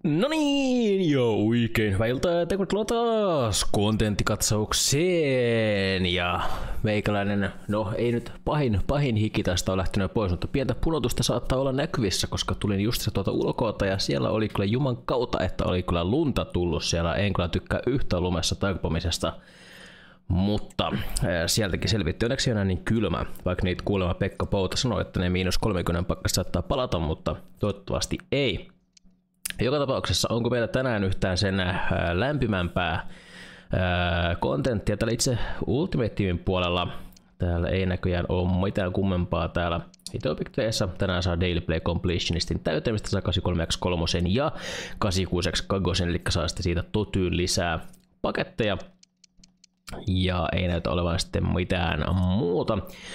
No niin, joo, oikein hyvää iltaa ja tervetuloa taas kontenttikatsaukseen. Ja meikäläinen, no ei nyt pahin hiki tästä on lähtenyt pois, mutta pientä punotusta saattaa olla näkyvissä, koska tulin just se tuolta ulkoota ja siellä oli kyllä juman kautta, että oli kyllä lunta tullut siellä. En kyllä tykkää yhtään lumessa tarpomisesta, mutta sieltäkin selvitti. Onneksi ei enää niin kylmä, vaikka niitä kuulemma Pekka Pouta sanoi, että ne -30 pakkasta saattaa palata, mutta toivottavasti ei. Joka tapauksessa, onko meillä tänään yhtään sen lämpimämpää kontenttia täällä itse Ultimate Teamin puolella? Täällä ei näköjään ole mitään kummempaa täällä Itopic-teessä. Tänään saa Daily Play Completionistin täytämistä, saa 83x3 ja 86x2, eli saa sitten siitä totyyn lisää paketteja. Ja ei näytä olevan sitten mitään muuta.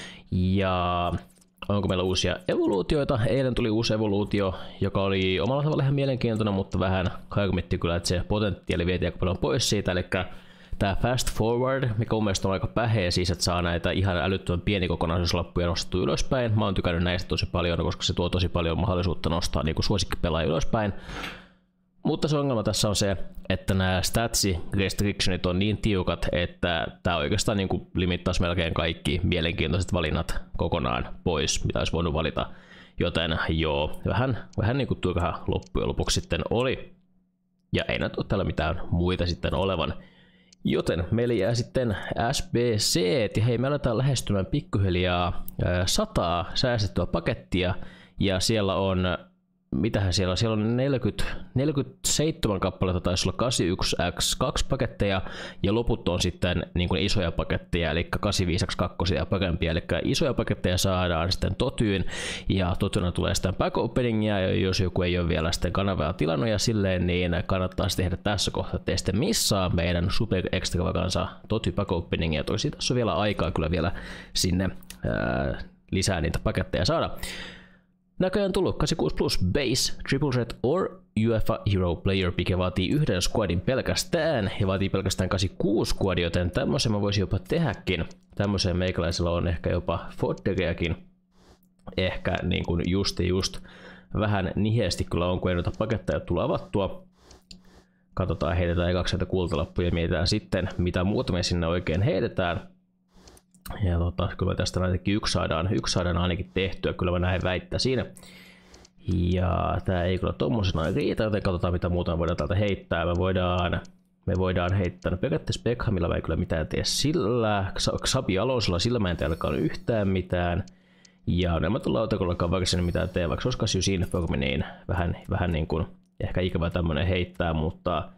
Ja onko meillä uusia evoluutioita? Eilen tuli uusi evoluutio, joka oli omalla tavalla ihan mielenkiintoinen, mutta vähän harmitti kyllä, että se potentiaali vietiin aika paljon pois siitä. Eli tämä Fast Forward, mikä mun mielestä on aika päheä, siis että saa näitä ihan älyttömän pienikokonaisuuslappuja nostettua ylöspäin. Mä oon tykännyt näistä tosi paljon, koska se tuo tosi paljon mahdollisuutta nostaa niin kuin suosikkipelaajia ylöspäin. Mutta se ongelma tässä on se, että nämä statsi restrictionit on niin tiukat, että tämä oikeastaan niin kuin limittaisi melkein kaikki mielenkiintoiset valinnat kokonaan pois, mitä olisi voinut valita. Joten joo, vähän niin kuin turha loppujen lopuksi sitten oli. Ja ei näytä ole täällä mitään muita sitten olevan. Joten meillä jää sitten SBC, ja hei, me aletaan lähestymään pikkuhiljaa 100 säästettyä pakettia, ja siellä on mitähän siellä on? Siellä on 47 kappaletta, taisi olla 81x2 paketteja, ja loput on sitten niin kuin isoja paketteja, eli 85x2 ja parempia, eli isoja paketteja saadaan sitten totyyn, ja totyynä tulee sitten pack openingia, ja jos joku ei ole vielä sitten kanavaa tilannut ja silleen, niin kannattaa tehdä tässä kohtaa, ettei sitten missaa meidän super extravaganza toty pack openingia, toisi tässä on vielä aikaa kyllä vielä sinne lisää niitä paketteja saada. Näköjään tullut 86 plus base, triple threat or UEFA hero player pick vaatii yhden squadin pelkästään ja vaatii pelkästään 86 squad, joten tämmöisen mä voisin jopa tehdäkin. Tämmöiseen meikäläisellä on ehkä jopa fodderiakin. Ehkä niin kuin just vähän niheesti kyllä on, kun ei noita paketteja tule avattua. Katsotaan, heitetään ekaksi näitä kultalappuja ja mietitään sitten, mitä muuta me sinne oikein heitetään. Ja kyllä tästä ainakin yksi saadaan ainakin tehtyä, kyllä mä näin väittäisin. Ja tää ei kyllä tommosena riitä, joten katsotaan mitä muuta me voidaan täältä heittää. Me voidaan heittää, no periaatteessa Beckhamilla mä ei kyllä mitään tee sillä. Xabi Alonsella sillä mä en tee ainakaan yhtään mitään. Ja ne mä tullaan autokollakaan vaikka sinne mitään tee, vaikka se olisi 89 informi, niin vähän niin kuin ehkä ikävä tämmönen heittää, mutta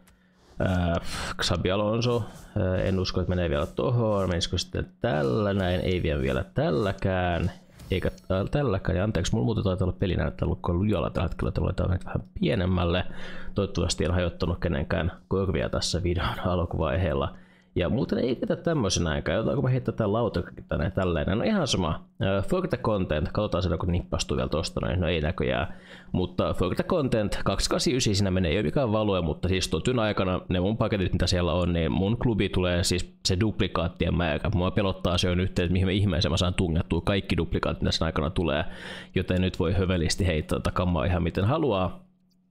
Xabi Alonso, en usko, että menee vielä tohon, menisikö sitten tällä näin, ei vielä tälläkään, eikä tälläkään, ja anteeksi, mulla muuten taitaa olla pelinäyttää lujalla tällä hetkellä, että tämä vähän pienemmälle, toivottavasti en hajottanut kenenkään korvia tässä videon alkuvaiheella. Ja muuten ei ketä tämmöisenäänkään, jotaanko mä heittää tää lautakin tänne tälleen, no ihan sama. Forget content, katsotaan sen kun nippastuu vielä tosta noin, no ei näköjään. Mutta forget content, 289 siinä menee, ei ole mikään value, mutta siis totyn aikana ne mun paketit mitä siellä on, niin mun klubi tulee siis se duplikaattien määrä. Mua pelottaa se on yhteen, että mihin ihmeeseen mä saan tungettua kaikki duplikaatit mitä sen aikana tulee. Joten nyt voi hövelisti heittää tätä kammaa ihan miten haluaa.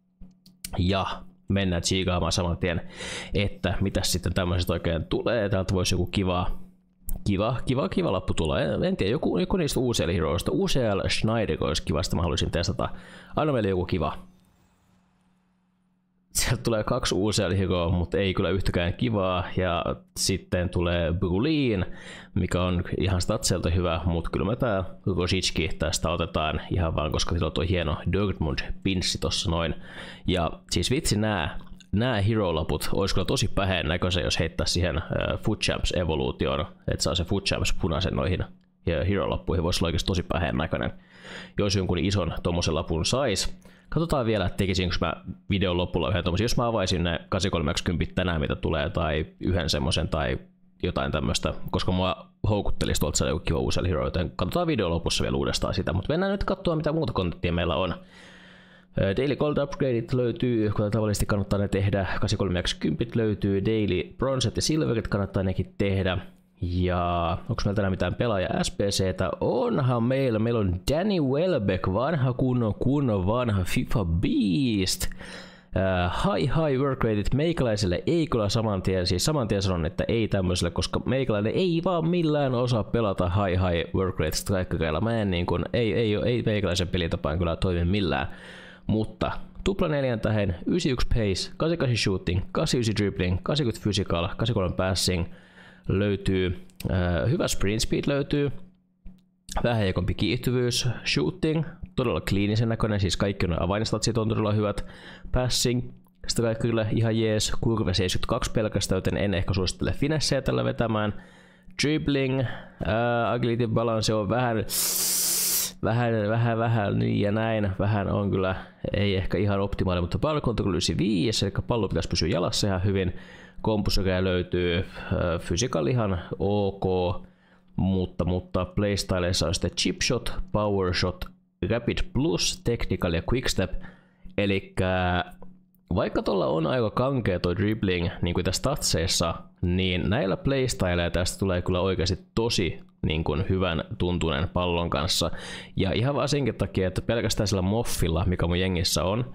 Ja mennään tsiikaamaan saman tien, että mitä sitten tämmöisestä oikein tulee. Täältä voisi joku kiva lappu tulla. En tiedä, joku niistä UCL-heroista. UCL Schneider olisi kivasta, mä haluaisin testata. Aina meillä joku kiva. Sieltä tulee 2 UCL-heroa, mutta ei kyllä yhtäkään kivaa. Ja sitten tulee Brulin, mikä on ihan statselta hyvä, mutta kyllä me tää Rosicki tästä otetaan ihan vaan, koska sillä on tuo hieno Dortmund-pinssi tossa noin. Ja siis vitsi nää hero-laput olisi kyllä tosi päheen näköisiä, jos heittää siihen Foot Champs evoluutioon, että saa se Foot Champs punaisen noihin hero-lappuihin, voisi olla oikeasti tosi päheen näköinen, jos jonkun ison tommosen lapun sais. Katsotaan vielä, että tekisinkö mä videon lopulla yhden tommosen, jos mä avaisin ne 83x10 tänään mitä tulee, tai yhden semmosen tai jotain tämmöistä, koska mua houkuttelisi tuolta saada joku kiva uusi hero, joten katsotaan videon lopussa vielä uudestaan sitä, mutta mennään nyt katsoa mitä muuta kontenttia meillä on. Daily Gold Upgradeit löytyy, kuten tavallisesti kannattaa ne tehdä, 83x10 löytyy, Daily Bronzet ja Silverit kannattaa nekin tehdä. Ja onko meillä tänään mitään pelaaja SPCtä? Onhan meillä on Danny Welbeck, vanha kunnon vanha FIFA Beast. High work rateit meikäläiselle ei kyllä saman tien sanon, että ei tämmöiselle, koska meikäläinen ei vaan millään osaa pelata high work rate strikereilla. Mä en ei meikäläisen pelitapaan kyllä toimi millään. Mutta tupla 4 tähän, 91 pace, 88 shooting, 89 dribbling, 80 physical, 83 passing löytyy, hyvä sprint speed löytyy, vähän heikompi kiihtyvyys, shooting, todella kliinisen näköinen, siis kaikki on avainstatsit on todella hyvät, passing, sitä kaikki kyllä ihan jees, kurve 72 pelkästään, joten en ehkä suosittele finesseä tällä vetämään, dribbling, agility balance on vähän niin ja näin, vähän on kyllä, ei ehkä ihan optimaali, mutta ball control 95, eli pallo pitäisi pysyä jalassa ihan hyvin, kompusokea löytyy, physical ihan ok, mutta playstyleissa on sitten chip shot, power shot, rapid plus, technical ja quick step, eli vaikka tuolla on aika kankea toi dribbling niin kuin tässä statseissa, niin näillä playstyleilla tästä tulee kyllä oikeasti tosi niin kuin hyvän tuntunen pallon kanssa. Ja ihan vaan senkin takia, että pelkästään sillä moffilla, mikä mun jengissä on,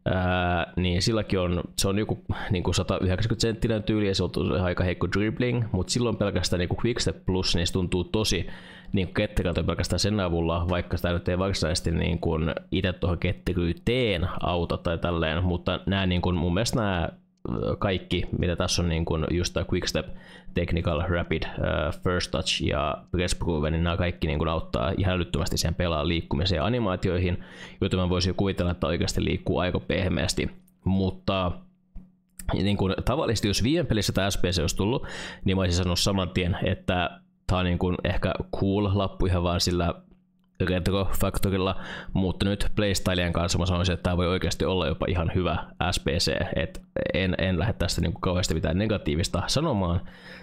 niin silläkin on, se on joku niin kuin 190 senttinen tyyli ja se on aika heikko dribbling, mutta silloin pelkästään niin kuin quickstep plus, niin se tuntuu tosi niin ketterältä pelkästään sen avulla, vaikka sitä nyt ei varsinaisesti niin kuin itse tuohon ketteryyteen auta tai tälleen, mutta nämä niin kuin, mun mielestä nämä kaikki, mitä tässä on niin kuin just tämä quickstep, technical, rapid, first touch ja press proven, niin nämä kaikki niin kuin auttaa ihan älyttömästi siihen pelaan liikkumiseen ja animaatioihin, joten mä voisin kuvitella, että oikeasti liikkuu aika pehmeästi, mutta niin kuin tavallisesti jos viime pelissä tämä SPC olisi tullut, niin mä olisin sanonut saman tien, että tämä on niin kuin ehkä cool lappu ihan vaan sillä retro-faktorilla, mutta nyt playstylejen kanssa mä sanoisin, että tämä voi oikeasti olla jopa ihan hyvä SPC, että en lähde tästä niin kuin kauheasti mitään negatiivista sanomaan.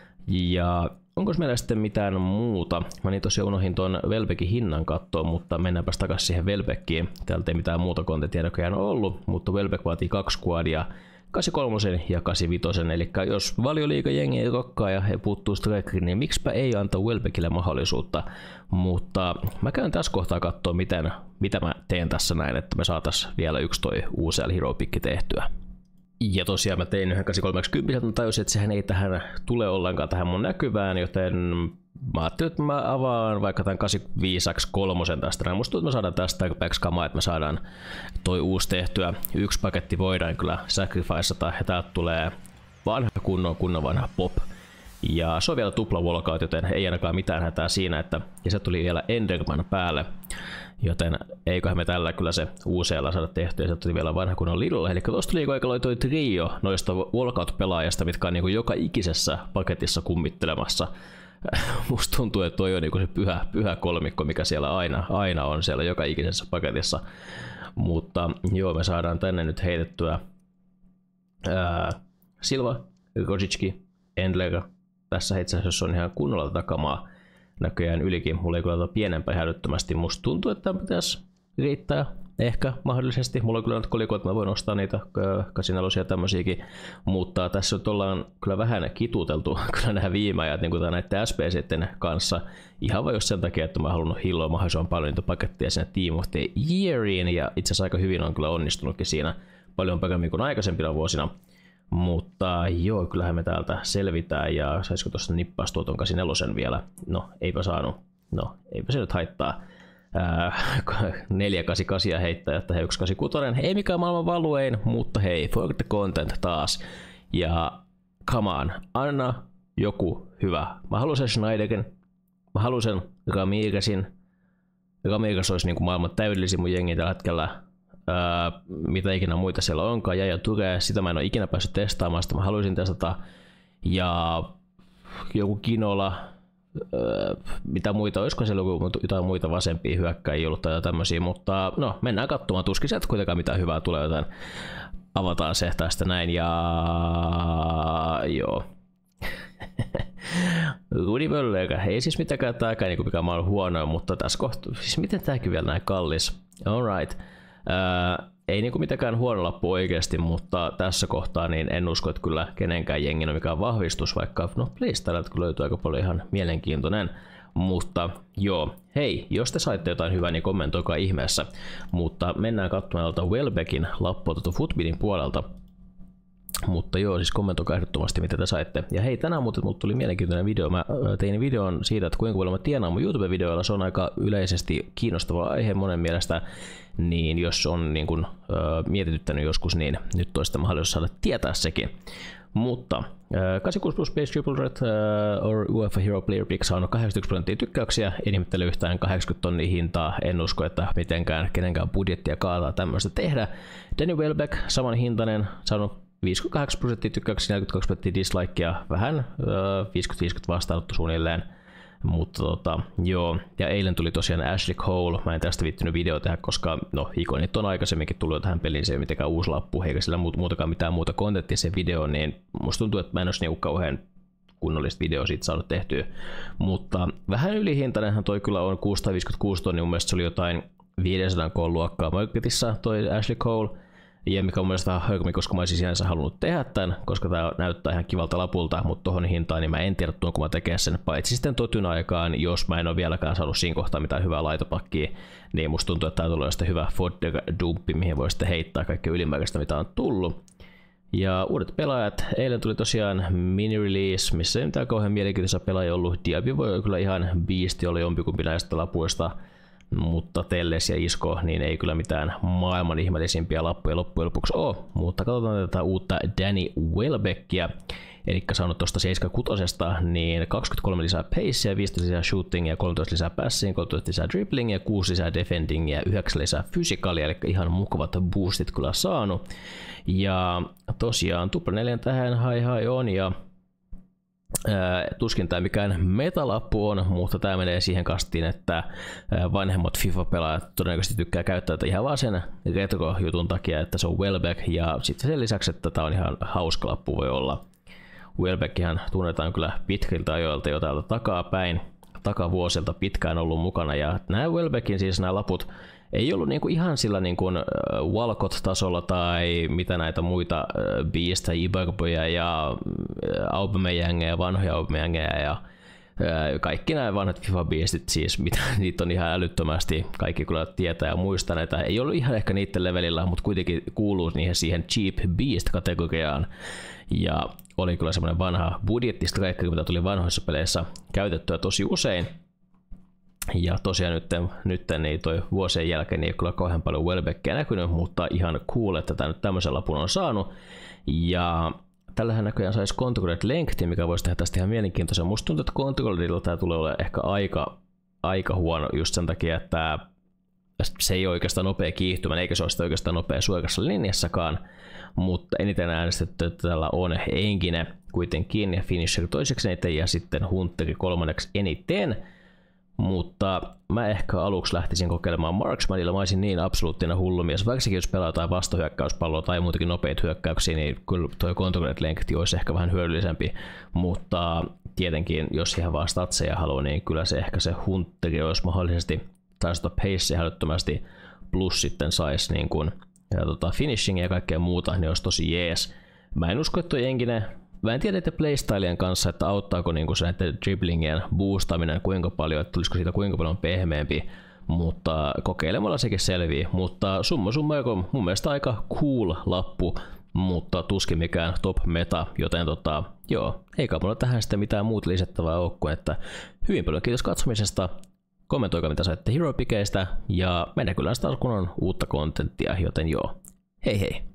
Ja onko meillä sitten mitään muuta? Mä niin tosiaan unohdin tuon Welbeckin hinnan katsoa, mutta mennäänpäs takaisin siihen Welbeckiin. Täältä ei mitään muuta kontenttia näköjään ollut, mutta Welbeck vaatii 2 squadia, 83 ja 85, eli jos Valioliiga-jengi ei rokkaa ja he puuttuu strikeriin, niin miksipä ei anta Welbeckille mahdollisuutta, mutta mä käyn tässä kohtaa katsoa, mitä mä teen tässä näin, että me saatais vielä yksi toi UCL Hero Pick tehtyä. Ja tosiaan mä tein yhden 8310, mutta tajusin, että sehän ei tähän tule ollenkaan tähän mun näkyvään, joten mä ajattelin, että mä avaan vaikka tämän 85X3 tästä, ja musta tuntuu, että me saadaan tästä tarpeeksi kamaa, että me saadaan toi uusi tehtyä. Yksi paketti voidaan kyllä sacrificata, ja täältä tulee vanha kunnon vanha pop. Ja se on vielä tupla walkout, joten ei ainakaan mitään hätää siinä, että ja se tuli vielä Enderman päälle. Joten eiköhän me tällä kyllä se UCL saada tehtyä, ja se tuli vielä vanha kunnon Lidl. Eli tuosta tuli aika toi trio noista walkout-pelaajasta, mitkä on niin kuin joka ikisessä paketissa kummittelemassa. Musta tuntuu, että toi on niin kuin se pyhä kolmikko, mikä siellä aina on siellä joka ikisessä paketissa. Mutta joo, me saadaan tänne nyt heitettyä Silva, Rosicki, Endler. Tässä itse asiassa on ihan kunnolla takamaa näköjään ylikin. Mulla ei kyllä pienempää hälyttömästi. Musta tuntuu, että pitäisi riittää ehkä mahdollisesti. Mulla on kyllä nyt kolikot, että mä voin ostaa niitä 84 ja tämmöisiäkin. Mutta tässä nyt ollaan kyllä vähän kituteltu kyllä nämä viime ajat niin näiden SPC:iden kanssa. Ihan vain just sen takia, että mä halunnut hilloa mahdollisimman paljon niitä paketteja sinne Team of the Yeariin. Ja itse asiassa aika hyvin on kyllä onnistunutkin siinä paljon paremmin kuin aikaisempina vuosina. Mutta joo, kyllähän me täältä selvitään ja saisiko tuosta nippaa tuon 84 vielä? No, eipä saanut. No, eipä se nyt haittaa. 488 heittää, että 186. Ei mikään maailman valuein, mutta hei, for the content taas. Ja come on, anna joku hyvä. Mä haluan sen Schneiderin, mä haluan sen Ramirezin. Ramirez olisi niin kuin maailman täydellisin mun jengi tällä hetkellä. Mitä ikinä muita siellä onkaan, ja Ture, sitä mä en ole ikinä päässyt testaamaan, sitä mä haluaisin testata, ja joku Kinola, mitä muita, olisiko siellä jotain muita vasempia hyökkäjiä ollut tai tämmöisiä, mutta no, mennään katsomaan, tuskin sieltä kuitenkaan mitään hyvää tulee, joten avataan se tästä näin, ja joo. Rudi Möller, ei siis mitenkään tääkään niin mikä mä oon huono, mutta tässä kohtaa, siis miten tääkin vielä näin kallis, alright. Ei niinku mitenkään huono lappu oikeasti, mutta tässä kohtaa niin en usko, että kyllä kenenkään jengin on mikään vahvistus, vaikka no Playstyleltä löytyy aika paljon ihan mielenkiintoinen Mutta joo, hei, jos te saitte jotain hyvää, niin kommentoikaa ihmeessä. Mutta mennään katsomaan tuolta Welbeckin lappua tuolta Footbinin puolelta. Mutta joo, siis kommentoikaa ehdottomasti mitä te saitte. Ja hei, tänään muuten mulle tuli mielenkiintoinen video. Mä tein videon siitä, että kuinka paljon mä tienaan mun YouTube-videoilla. Se on aika yleisesti kiinnostava aihe monen mielestä. Niin jos on niin kun, mietityttänyt joskus, niin nyt olisi mahdollisuus saada tietää sekin. Mutta 86 plus Base Triple Red or UEFA Hero Player Pick saanut 81% tykkäyksiä, en ihmettele yhtään 80 tonnia hintaa, en usko, että mitenkään kenenkään budjettia kaataa tämmöistä tehdä. Danny Welbeck, saman hintainen, saanut 58% tykkäyksiä, 42% dislikea, vähän 50-50 vastaanotto suunnilleen. Mutta joo, ja eilen tuli tosiaan Ashley Cole, mä en tästä viittynyt video tehdä, koska no ikonit on aikaisemminkin tullut tähän peliin, se ei ole mitenkään uusi lappu, eikä sillä muutakaan mitään muuta kontenttia se video, niin musta tuntuu, että mä en olisi niin kauhean kunnollista videoa siitä saanut tehtyä, mutta vähän ylihintainenhan toi kyllä on, 656 tonnia, mun mielestä se oli jotain 500 luokkaa marketissa toi Ashley Cole. Ja mikä on mielestäni vähän höykami, koska mä olisin sinänsä halunnut tehdä tämän, koska tää näyttää ihan kivalta lapulta, mutta tohon hintaan niin mä en tiedä tuonko mä tekee sen, paitsi sitten totyn aikaan, jos mä en ole vieläkään saanut siinä kohtaa mitään hyvää laitopakkia, niin musta tuntuu, että tää tulee sitten hyvä Fodder-dumppi, mihin voi sitten heittää kaikkea ylimääräistä mitä on tullut. Ja uudet pelaajat, eilen tuli tosiaan mini-release, missä ei mitään kauhean mielenkiintoisia pelaajia ollut. Diaby voi kyllä ihan beasti olla jompikumpi näistä lapuista, mutta Telles ja Isco niin ei kyllä mitään maailman ihmeellisimpiä lappuja loppujen lopuksi ole. Mutta katsotaan tätä uutta Danny Welbeckia, eli saanut tuosta 76, niin 23 lisää pacea, 15 lisää shootingia, 13 lisää passing, 13 lisää driblingia, 6 lisää defendingia, 9 lisää physikalia, eli ihan mukavat boostit kyllä saanut. Ja tosiaan tupla 4 tähän high on, ja tuskin tämä mikään metalappu on, mutta tämä menee siihen kastiin, että vanhemmat FIFA-pelaajat todennäköisesti tykkää käyttää tätä ihan vaan sen retro-jutun takia, että se on Welbeck, ja sitten sen lisäksi, että tämä on ihan hauska lappu voi olla. Welbeckihän tunnetaan kyllä pitkiltä ajoilta jo täältä takapäin, takavuosilta pitkään ollut mukana, ja nämä Welbeckin siis nämä laput ei ollut niinku ihan sillä niinku Walcott-tasolla tai mitä näitä muita Beasta, Iberboja ja Aubameyangia, vanhoja Aubameyangia ja kaikki nämä vanhat FIFA-beastit siis, mitä niitä on ihan älyttömästi, kaikki kyllä tietää ja muistaa näitä, ei ollut ihan ehkä niiden levelillä, mutta kuitenkin kuuluu niihin siihen Cheap Beast-kategoriaan. Ja oli kyllä semmoinen vanha budjettista kaikki, mitä tuli vanhoissa peleissä käytettyä tosi usein. Ja tosiaan nyt niin toi vuosien jälkeen niin ei ole kyllä kauhean paljon Welbeckia näkynyt, mutta ihan cool, että tämä nyt tämmöisen lapun on saanut. Ja tällähän näköjään saisi Controlled Length, mikä voisi tehdä tästä ihan mielenkiintoisen. Musta tuntuu, että Controlledilla tämä tulee olemaan ehkä aika huono just sen takia, että se ei ole oikeastaan nopea kiihtymä, eikä se ole sitä oikeastaan nopea suorassa linjassakaan. Mutta eniten äänestetty, että tällä on Henkinen kuitenkin ja Finisher toiseksi eniten ja sitten Hunteri kolmanneksi eniten. Mutta mä ehkä aluksi lähtisin kokeilemaan Marksmanilla, mä olisin niin absoluuttinen hullumies. Varsinkin jos pelaa jotain vastahyökkäyspalloa tai muutenkin nopeita hyökkäyksiä, niin kyllä toi Controlled Length olisi ehkä vähän hyödyllisempi. Mutta tietenkin, jos ihan vaan statseja haluaa, niin kyllä se ehkä se Hunteri olisi mahdollisesti taisi pacea älyttömästi, plus sitten saisi niin kuin, finishing ja kaikkea muuta, niin olisi tosi jees. Mä en usko, että toi Henkinen. Mä en tiedä että playstylien kanssa, että auttaako niinku se näiden driblingien boostaminen kuinka paljon, että tulisiko siitä kuinka paljon pehmeämpi, mutta kokeilemalla sekin selvii. Mutta summa summarum, mun mielestä aika cool lappu, mutta tuskin mikään top meta, joten joo, eikä mulla tähän sitten mitään muuta lisättävää ole kuin, että hyvin paljon kiitos katsomisesta, kommentoikaa mitä saitte Hero Pickeistä ja mennään kyllä taas kun on uutta kontenttia, joten joo, hei hei!